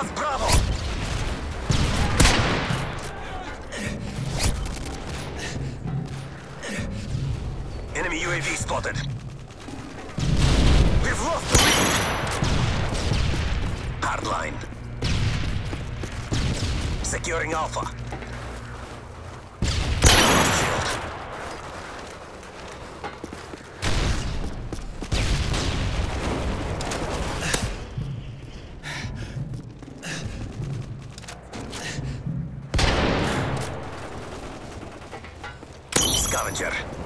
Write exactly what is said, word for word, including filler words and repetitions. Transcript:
lost Bravo! Enemy U A V spotted. We've lost the lead. Hardline. Securing Alpha. Shield. Scavenger.